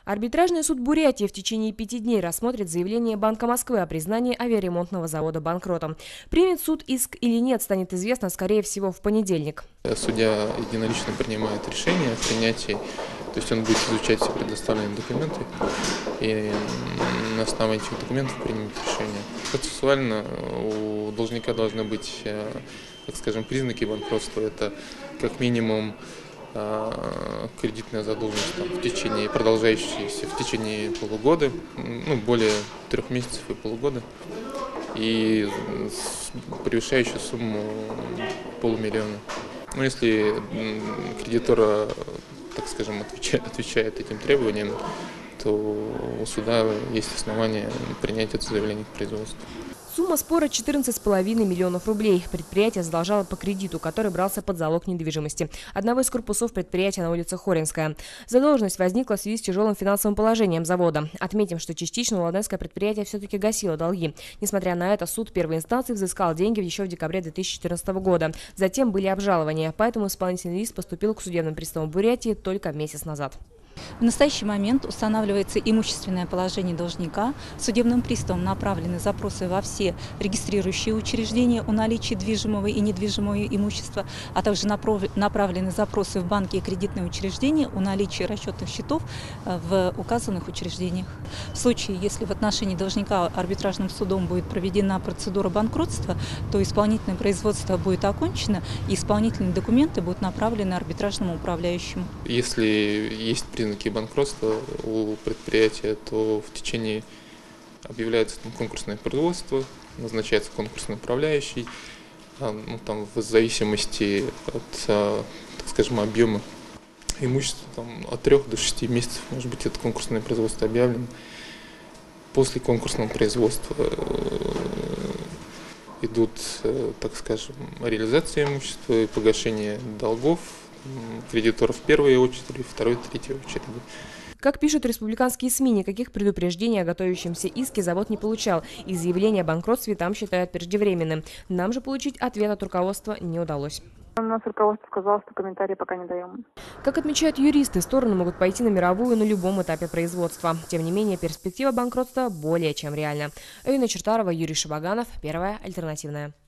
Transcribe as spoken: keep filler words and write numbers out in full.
Арбитражный суд Бурятии в течение пяти дней рассмотрит заявление Банка Москвы о признании авиаремонтного завода банкротом. Примет суд иск или нет, станет известно, скорее всего, в понедельник. Судья единолично принимает решение о принятии, то есть он будет изучать все предоставленные документы и на основании этих документов примет решение. Процессуально у должника должны быть, так скажем, признаки банкротства. Это как минимум кредитная задолженность там, в течение, продолжающаяся в течение полугода, ну, более трех месяцев и полугода, и превышающая сумму полумиллиона. Ну, если кредитор, так скажем, отвечает, отвечает этим требованиям, то у суда есть основания принять это заявление к производству. Сумма спора четырнадцать с половиной миллионов рублей. Предприятие задолжало по кредиту, который брался под залог недвижимости одного из корпусов предприятия на улице Хоринская. Задолженность возникла в связи с тяжелым финансовым положением завода. Отметим, что частично Ладенское предприятие все-таки гасило долги. Несмотря на это, суд первой инстанции взыскал деньги еще в декабре две тысячи четырнадцатого года. Затем были обжалования, поэтому исполнительный лист поступил к судебным приставам Бурятии только месяц назад. В настоящий момент устанавливается имущественное положение должника. Судебным приставом направлены запросы во все регистрирующие учреждения о наличии движимого и недвижимого имущества, а также направлены запросы в банки и кредитные учреждения о наличии расчетных счетов в указанных учреждениях. В случае, если в отношении должника арбитражным судом будет проведена процедура банкротства, то исполнительное производство будет окончено и исполнительные документы будут направлены арбитражному управляющему. Если есть признаки банкротства у предприятия, то в течение объявляется там конкурсное производство, назначается конкурсный управляющий, ну, там, в зависимости от, так скажем, объема имущества, там, от трех до шести месяцев, может быть, это конкурсное производство объявлено. После конкурсного производства идут, так скажем, реализация имущества и погашение долгов кредиторов в первой очереди, второй, третьей очереди. Как пишут республиканские СМИ, никаких предупреждений о готовящемся иске завод не получал, и заявление о банкротстве там считают преждевременным. Нам же получить ответ от руководства не удалось. У нас руководство сказало, что комментарии пока не даем. Как отмечают юристы, стороны могут пойти на мировую на любом этапе производства. Тем не менее, перспектива банкротства более чем реальна. Ирина Чертарова, Юрий Шабаганов, Первая альтернативная.